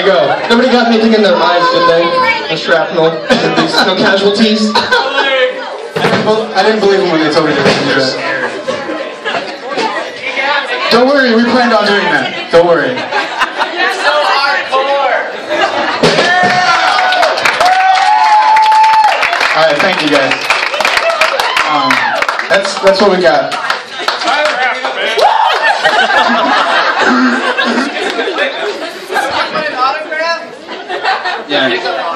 you go. Nobody got anything in their eyes, did they? No shrapnel? No casualties? I didn't believe them when they told me they were going to do that. Don't worry, we planned on doing that. Don't worry. You're so hardcore! Alright, thank you guys. That's what we got. An autograph? Yeah.